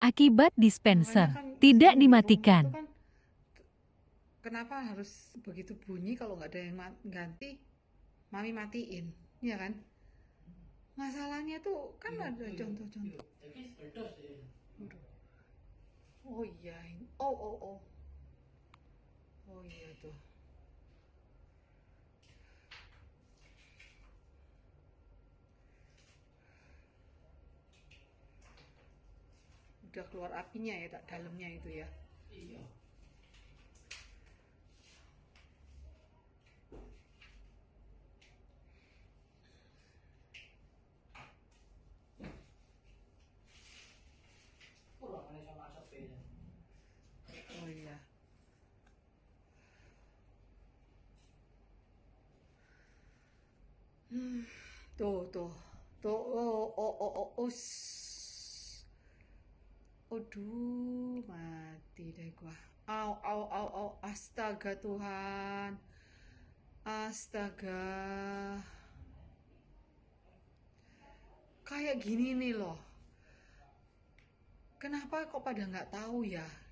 Akibat Makanya dispenser kan tidak sering di rumah dimatikan. tuh kan, kenapa harus begitu bunyi kalau nggak ada yang ganti, mami matiin, ya kan? Masalahnya tuh kan ada contoh-contoh. Aduh. Oh iya, oh oh oh, oh iya tuh. Udah keluar apinya ya, tak dalamnya itu ya. Oh iya. Tuh, tuh. Tuh, oh, oh, oh, oh, oh. Aduh, mati deh gua. Au, au, au, au. Astaga Tuhan. Astaga. Kayak gini nih loh. Kenapa kok pada nggak tahu ya?